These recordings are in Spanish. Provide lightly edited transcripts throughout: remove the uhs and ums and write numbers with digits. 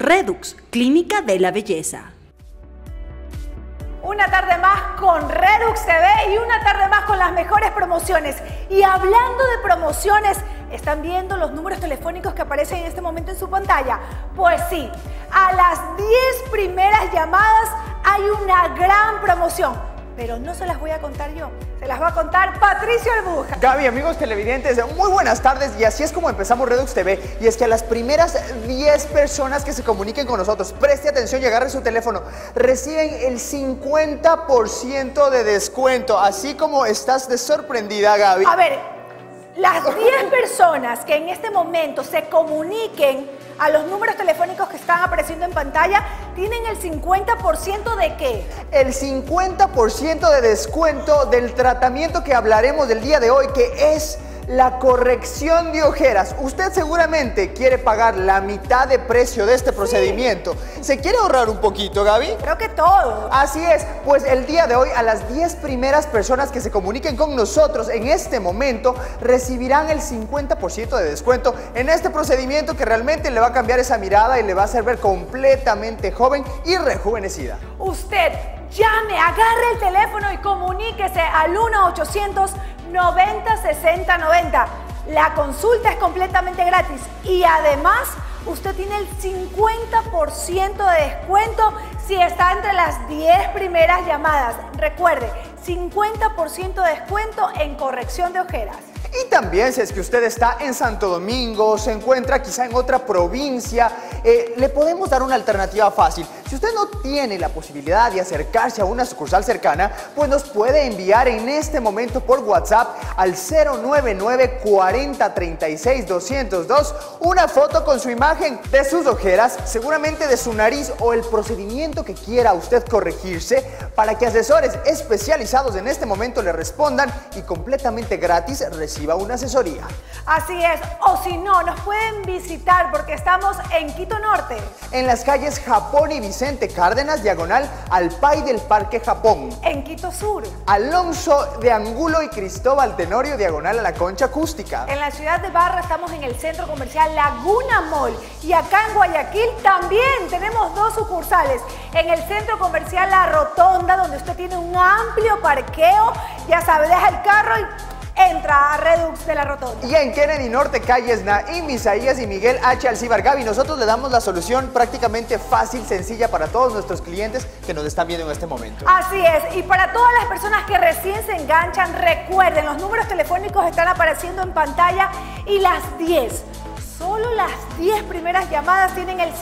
Redux, Clínica de la Belleza. Una tarde más con Redux TV y una tarde más con las mejores promociones. Y hablando de promociones, ¿están viendo los números telefónicos que aparecen en este momento en su pantalla? Pues sí, a las 10 primeras llamadas hay una gran promoción. Pero no se las voy a contar yo, se las va a contar Patricio Albuja. Gaby, amigos televidentes, muy buenas tardes y así es como empezamos Redux TV. Y es que a las primeras 10 personas que se comuniquen con nosotros, preste atención y agarre su teléfono, reciben el 50% de descuento, así como estás de sorprendida, Gaby. A ver, las 10 personas que en este momento se comuniquen a los números telefónicos que están apareciendo en pantalla, ¿tienen el 50% de qué? El 50% de descuento del tratamiento que hablaremos del día de hoy, que es la corrección de ojeras. Usted seguramente quiere pagar la mitad de precio de este procedimiento. ¿Se quiere ahorrar un poquito, Gaby? Creo que todo. Así es, pues el día de hoy a las 10 primeras personas que se comuniquen con nosotros en este momento recibirán el 50% de descuento en este procedimiento que realmente le va a cambiar esa mirada y le va a hacer ver completamente joven y rejuvenecida. Usted llame, agarre el teléfono y comuníquese al 1-800-90-60-90. La consulta es completamente gratis y además usted tiene el 50% de descuento si está entre las 10 primeras llamadas. Recuerde, 50% de descuento en corrección de ojeras. Y también si es que usted está en Santo Domingo, se encuentra quizá en otra provincia, le podemos dar una alternativa fácil. Si usted no tiene la posibilidad de acercarse a una sucursal cercana, pues nos puede enviar en este momento por WhatsApp al 099 40 36 202 una foto con su imagen de sus ojeras, seguramente de su nariz o el procedimiento que quiera usted corregirse, para que asesores especializados en este momento le respondan y completamente gratis reciba una asesoría. Así es, o si no, nos pueden visitar porque estamos en Quito Norte. En las calles Japón y Vicente Cárdenas, diagonal al PAI del Parque Japón. En Quito Sur. Alonso de Angulo y Cristóbal Tenorio, diagonal a la Concha Acústica. En la ciudad de Barra estamos en el centro comercial Laguna Mall. Y acá en Guayaquil también tenemos 2 sucursales. En el centro comercial La Rotonda, donde usted tiene un amplio parqueo. Ya sabe, deja el carro y entra a Redux de La Rotonda. Y en Kennedy Norte, calles Naim Isaías y Miguel H. Alcíbar. Gaby, nosotros le damos la solución prácticamente fácil, sencilla para todos nuestros clientes que nos están viendo en este momento. Así es, y para todas las personas que recién se enganchan, recuerden, los números telefónicos están apareciendo en pantalla y las 10. Solo las 10 primeras llamadas tienen el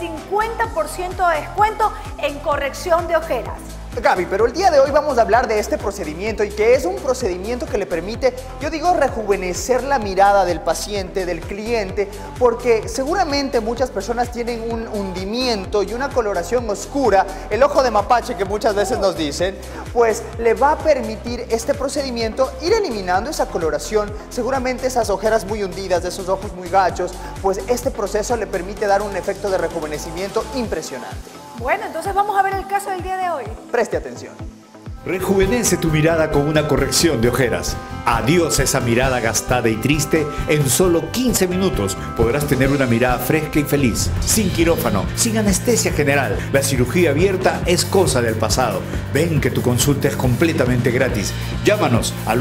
50% de descuento en corrección de ojeras. Gaby, pero el día de hoy vamos a hablar de este procedimiento y que es un procedimiento que le permite, yo digo, rejuvenecer la mirada del paciente, del cliente, porque seguramente muchas personas tienen un hundimiento y una coloración oscura, el ojo de mapache que muchas veces nos dicen, pues le va a permitir este procedimiento ir eliminando esa coloración, seguramente esas ojeras muy hundidas, de esos ojos muy gachos, pues este proceso le permite dar un efecto de rejuvenecimiento impresionante. Bueno, entonces vamos a ver el caso del día de hoy. Preste atención. Rejuvenece tu mirada con una corrección de ojeras. Adiós esa mirada gastada y triste. En solo 15 minutos podrás tener una mirada fresca y feliz. Sin quirófano, sin anestesia general. La cirugía abierta es cosa del pasado. Ven que tu consulta es completamente gratis. Llámanos al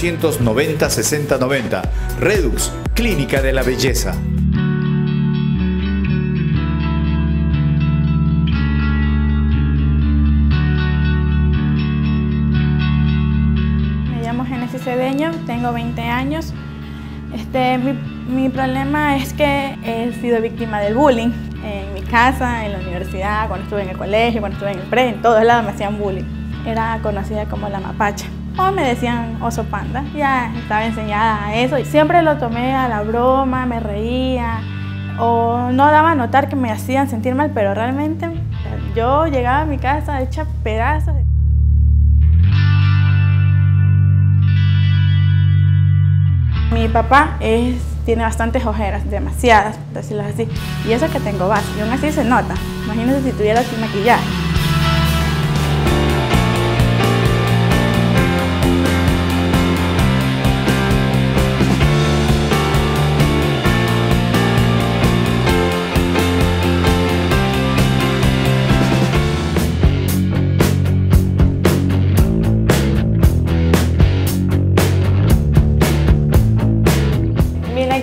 1-800-90-60-90. Redux, Clínica de la Belleza. Cedeño, tengo 20 años. Mi problema es que he sido víctima del bullying en mi casa, en la universidad, cuando estuve en el colegio, cuando estuve en el pre, en todos lados me hacían bullying. Era conocida como la mapacha o me decían oso panda. Ya estaba enseñada a eso y siempre lo tomé a la broma, me reía o no daba a notar que me hacían sentir mal, pero realmente yo llegaba a mi casa hecha pedazos. Mi papá tiene bastantes ojeras, demasiadas, por decirlo así. Y eso que tengo base, y aún así se nota. Imagínense si tuviera sin maquillaje.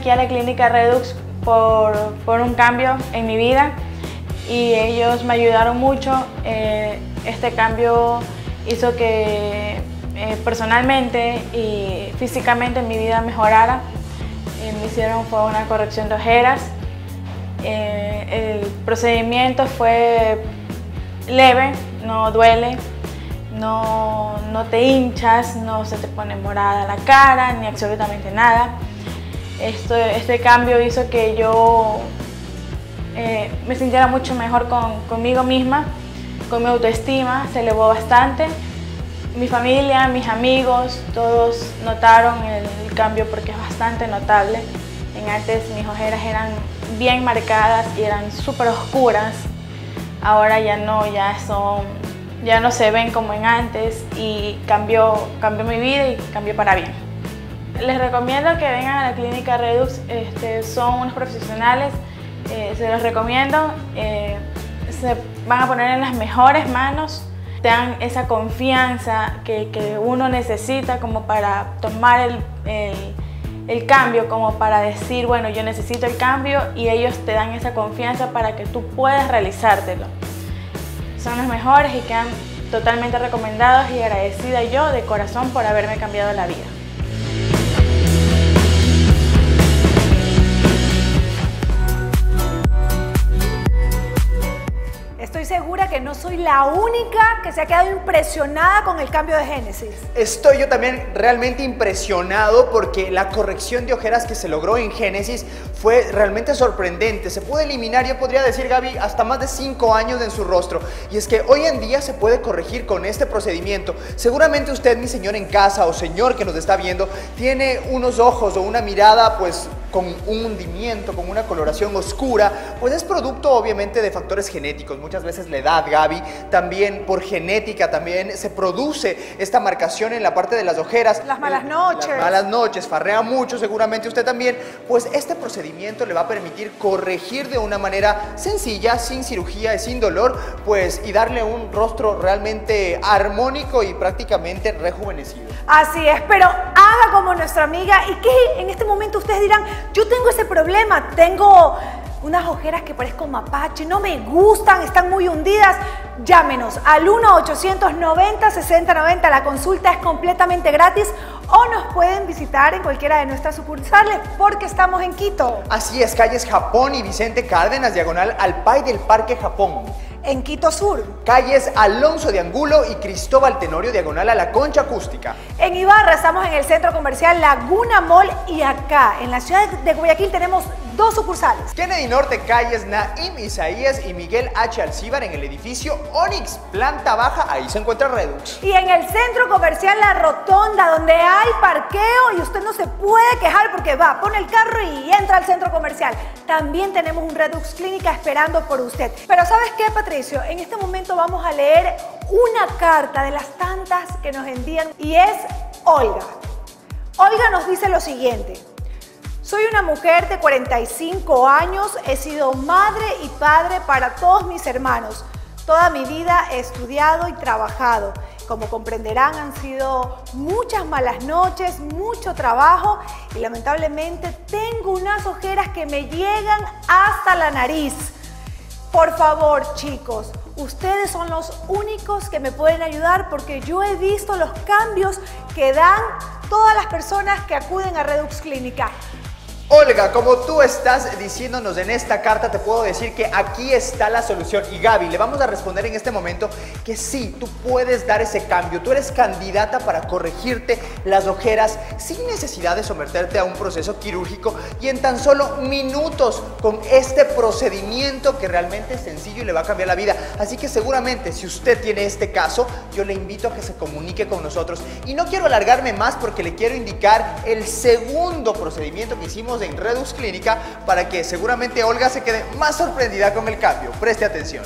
aquí a la clínica Redux por un cambio en mi vida y ellos me ayudaron mucho. Este cambio hizo que personalmente y físicamente mi vida mejorara. Fue una corrección de ojeras. El procedimiento fue leve, no duele, no te hinchas, no se te pone morada la cara, ni absolutamente nada. Este cambio hizo que yo me sintiera mucho mejor conmigo misma, con mi autoestima, se elevó bastante. Mi familia, mis amigos, todos notaron el cambio porque es bastante notable. Antes mis ojeras eran bien marcadas y eran súper oscuras. Ahora ya no se ven como en antes y cambió mi vida y cambió para bien. Les recomiendo que vengan a la clínica Redux, son unos profesionales, se los recomiendo, se van a poner en las mejores manos, te dan esa confianza que uno necesita como para tomar el cambio, como para decir, bueno, yo necesito el cambio, y ellos te dan esa confianza para que tú puedas realizártelo. Son los mejores y quedan totalmente recomendados, y agradecida yo de corazón por haberme cambiado la vida. Estoy segura que no soy la única que se ha quedado impresionada con el cambio de Génesis. Estoy yo también realmente impresionado porque la corrección de ojeras que se logró en Génesis fue realmente sorprendente. Se pudo eliminar, yo podría decir, Gaby, hasta más de 5 años en su rostro. Y es que hoy en día se puede corregir con este procedimiento. Seguramente usted, mi señor en casa o señor que nos está viendo, tiene unos ojos o una mirada pues con un hundimiento, con una coloración oscura, pues es producto obviamente de factores genéticos. Muchas veces la edad, Gaby, también por genética también se produce esta marcación en la parte de las ojeras. Las malas noches. Las malas noches, farrea mucho, seguramente usted también. Pues este procedimiento le va a permitir corregir de una manera sencilla, sin cirugía y sin dolor, pues, y darle un rostro realmente armónico y prácticamente rejuvenecido. Así es, pero haga como nuestra amiga. ¿Y qué? En este momento ustedes dirán, yo tengo ese problema, tengo unas ojeras que parezco mapache, no me gustan, están muy hundidas. Llámenos al 1-890-6090, la consulta es completamente gratis, o nos pueden visitar en cualquiera de nuestras sucursales porque estamos en Quito. Así es, calles Japón y Vicente Cárdenas, diagonal al PAI del Parque Japón. En Quito Sur. Calles Alonso de Angulo y Cristóbal Tenorio, diagonal a la Concha Acústica. En Ibarra estamos en el centro comercial Laguna Mall, y acá en la ciudad de Guayaquil tenemos 2 sucursales. Kennedy Norte, calles Naim Isaías y Miguel H. Alcíbar en el edificio Onyx, planta baja, ahí se encuentra Redux. Y en el centro comercial La Rotonda, donde hay parqueo y usted no se puede quejar porque va, pone el carro y entra al centro comercial. También tenemos un Redux Clínica esperando por usted. Pero ¿sabes qué, Patricio? En este momento vamos a leer una carta de las tantas que nos envían, y es Olga. Olga nos dice lo siguiente: soy una mujer de 45 años, he sido madre y padre para todos mis hermanos. Toda mi vida he estudiado y trabajado. Como comprenderán, han sido muchas malas noches, mucho trabajo, y lamentablemente tengo unas ojeras que me llegan hasta la nariz. Por favor, chicos, ustedes son los únicos que me pueden ayudar, porque yo he visto los cambios que dan todas las personas que acuden a Redux Clínica. Olga, como tú estás diciéndonos en esta carta, te puedo decir que aquí está la solución. Y Gaby, le vamos a responder en este momento que sí, tú puedes dar ese cambio. Tú eres candidata para corregirte las ojeras sin necesidad de someterte a un proceso quirúrgico, y en tan solo minutos con este procedimiento que realmente es sencillo y le va a cambiar la vida. Así que seguramente si usted tiene este caso, yo le invito a que se comunique con nosotros. Y no quiero alargarme más porque le quiero indicar el segundo procedimiento que hicimos en Redux Clínica para que seguramente Olga se quede más sorprendida con el cambio. Preste atención.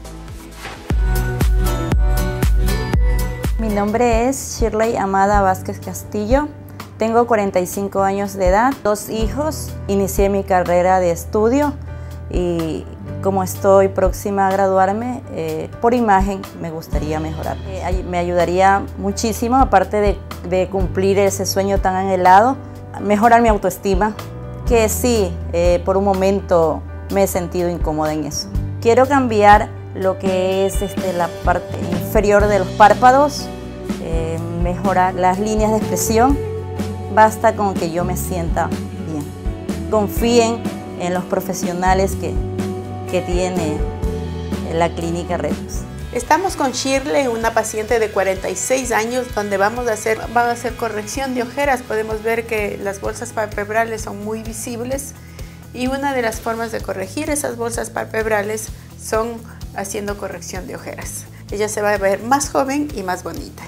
Mi nombre es Shirley Amada Vázquez Castillo. Tengo 45 años de edad, 2 hijos. Inicié mi carrera de estudio y como estoy próxima a graduarme, por imagen me gustaría mejorar. Me ayudaría muchísimo, aparte de cumplir ese sueño tan anhelado, mejorar mi autoestima, que sí, por un momento me he sentido incómoda en eso. Quiero cambiar lo que es la parte inferior de los párpados, mejorar las líneas de expresión. Basta con que yo me sienta bien. Confíen en los profesionales que tiene la clínica Redux. Estamos con Shirley, una paciente de 46 años, donde van a hacer corrección de ojeras. Podemos ver que las bolsas palpebrales son muy visibles y una de las formas de corregir esas bolsas palpebrales son haciendo corrección de ojeras. Ella se va a ver más joven y más bonita.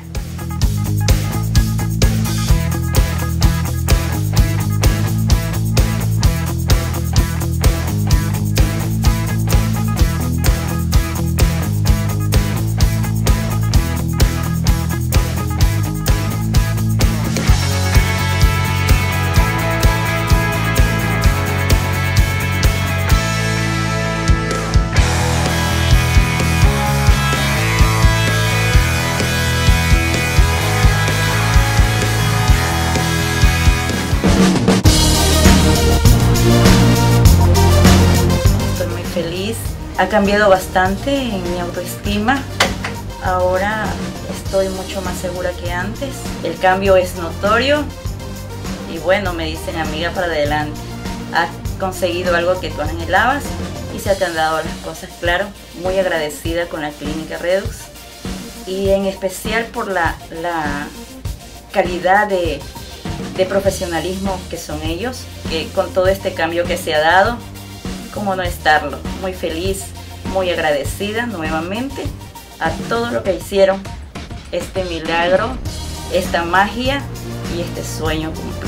Feliz, ha cambiado bastante en mi autoestima. Ahora estoy mucho más segura que antes. El cambio es notorio y bueno, me dicen amiga para adelante. Has conseguido algo que tú anhelabas y se te han dado las cosas, claro. Muy agradecida con la clínica Redux y en especial por la calidad de profesionalismo que son ellos, que con todo este cambio que se ha dado, cómo no estarlo. Muy feliz, muy agradecida nuevamente a todo lo que hicieron, este milagro, esta magia y este sueño cumplido.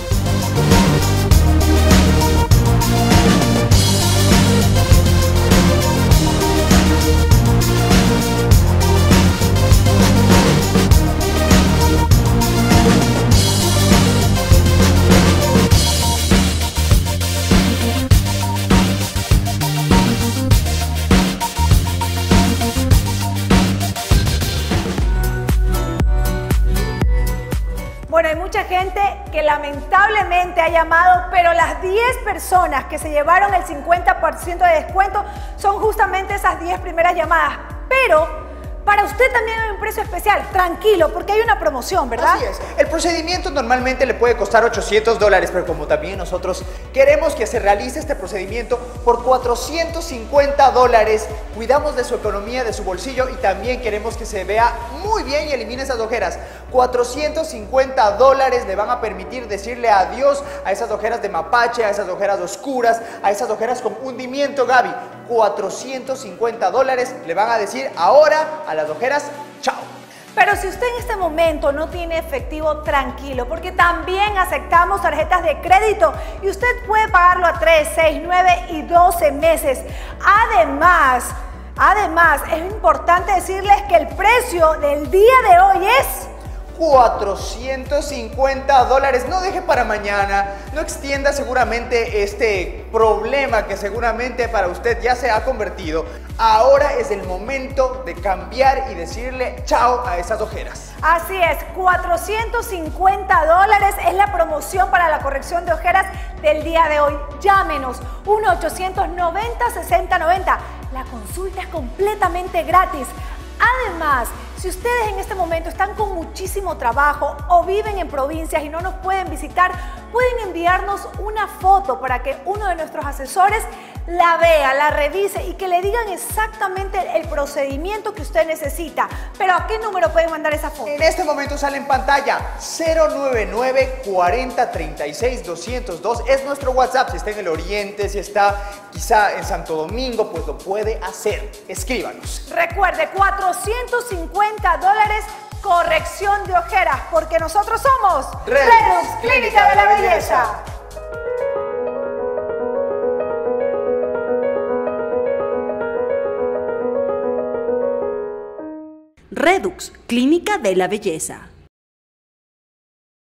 Bueno, hay mucha gente que lamentablemente ha llamado, pero las 10 personas que se llevaron el 50% de descuento son justamente esas 10 primeras llamadas. Pero para usted también hay un precio especial, tranquilo, porque hay una promoción, ¿verdad? Así es. El procedimiento normalmente le puede costar $800, pero como también nosotros queremos que se realice este procedimiento por $450, cuidamos de su economía, de su bolsillo y también queremos que se vea muy bien y elimine esas ojeras. $450 le van a permitir decirle adiós a esas ojeras de mapache, a esas ojeras oscuras, a esas ojeras con hundimiento, Gaby. $450 le van a decir ahora a las ojeras, chao. Pero si usted en este momento no tiene efectivo, tranquilo, porque también aceptamos tarjetas de crédito y usted puede pagarlo a 3, 6, 9 y 12 meses. Además, es importante decirles que el precio del día de hoy es $450. No deje para mañana, no extienda seguramente este problema que seguramente para usted ya se ha convertido. Ahora es el momento de cambiar y decirle chao a esas ojeras. Así es, $450 es la promoción para la corrección de ojeras del día de hoy. Llámenos 1-800-90-6090. La consulta es completamente gratis. Además, si ustedes en este momento están con muchísimo trabajo o viven en provincias y no nos pueden visitar, pueden enviarnos una foto para que uno de nuestros asesores la vea, la revise y que le digan exactamente el procedimiento que usted necesita. Pero ¿a qué número pueden mandar esa foto? En este momento sale en pantalla 099-4036-202. Es nuestro WhatsApp. Si está en el oriente, si está quizá en Santo Domingo, pues lo puede hacer. Escríbanos. Recuerde, $450 corrección de ojeras, porque nosotros somos Redux, Clínica de la Belleza. Redux, Clínica de la Belleza.